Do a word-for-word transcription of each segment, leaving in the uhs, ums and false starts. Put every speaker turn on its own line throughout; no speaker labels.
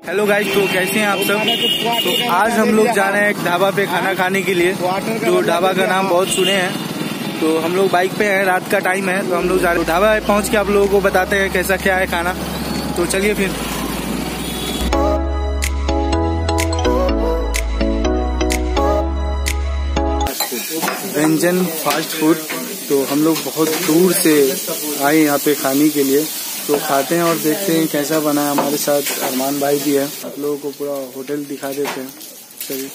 Hello guys, तो कैसे हैं आप सब। तो आज हम लोग जा रहे हैं एक ढाबा पे खाना खाने के लिए। जो ढाबा का नाम बहुत सुने हैं, तो हम लोग बाइक पे हैं, रात का टाइम है, तो हम लोग जा रहे हैं ढाबा पे। पहुंच के आप लोगों को बताते हैं कैसा क्या है खाना। तो चलिए फिर। व्यंजन फास्ट फूड। तो हम लोग बहुत दूर से आए यहाँ पे खाने के लिए, तो खाते हैं और देखते हैं कैसा बना है। हमारे साथ अरमान भाई भी है, आप लोगों को पूरा होटल दिखा देते हैं। चलिए,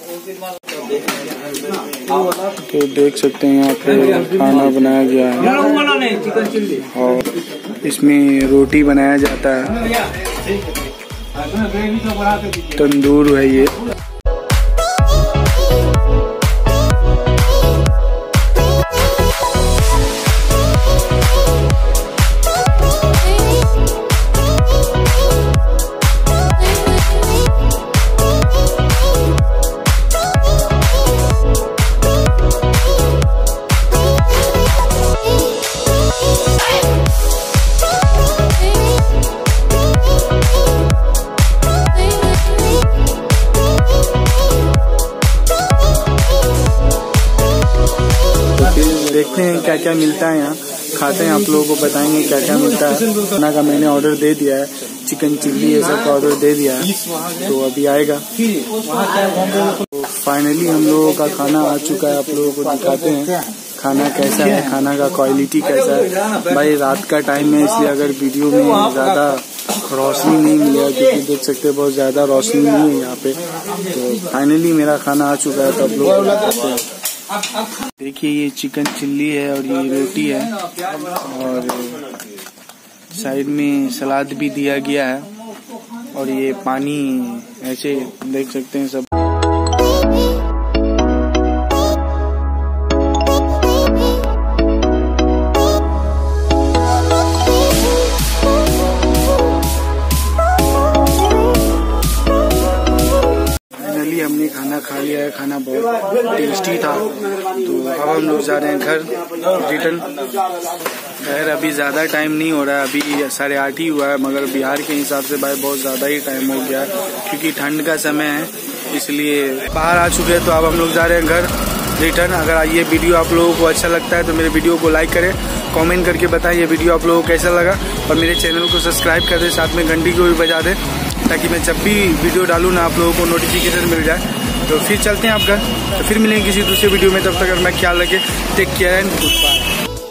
तो देख सकते हैं यहाँ पे खाना बनाया गया है और इसमें रोटी बनाया जाता है। तंदूर है ये। देखते हैं क्या क्या मिलता है यहाँ, खाते हैं, आप लोगों को बताएंगे क्या क्या मिलता है। खाना का मैंने ऑर्डर दे दिया है, चिकन चिल्ली ये सब का ऑर्डर दे दिया है, तो अभी आएगा। तो फाइनली हम लोगों का खाना आ चुका है, आप लोगों को दिखाते हैं खाना कैसा है, खाना का क्वालिटी कैसा है। भाई रात का टाइम है, इसलिए अगर वीडियो में ज्यादा रोशनी नहीं मिलेगा, क्योंकि देख सकते हैं बहुत ज्यादा रोशनी नहीं है यहाँ पे। तो फाइनली मेरा खाना आ चुका है, तो आप लोग बताते हैं। देखिए, ये चिकन चिल्ली है और ये रोटी है और साइड में सलाद भी दिया गया है और ये पानी ऐसे देख सकते हैं सब। हमने खाना खा लिया है, खाना बहुत टेस्टी था। तो अब हम लोग जा रहे हैं घर रिटर्न। खैर अभी ज़्यादा टाइम नहीं हो रहा है, अभी साढ़े आठ ही हुआ है, मगर बिहार के हिसाब से भाई बहुत ज़्यादा ही टाइम हो गया है, क्योंकि ठंड का समय है, इसलिए बाहर आ चुके हैं। तो अब हम लोग जा रहे हैं घर रिटर्न। अगर ये वीडियो आप लोगों को अच्छा लगता है तो मेरे वीडियो को लाइक करें, कमेंट करके बताएं ये वीडियो आप लोगों को कैसा लगा, और मेरे चैनल को सब्सक्राइब कर दें, साथ में घंटी को भी बजा दें, ताकि मैं जब भी वीडियो डालूँ ना आप लोगों को नोटिफिकेशन मिल जाए। तो फिर चलते हैं आप घर, तो फिर मिलेंगे किसी दूसरे वीडियो में। तब तक अपना ख्याल रखें, take care and good bye.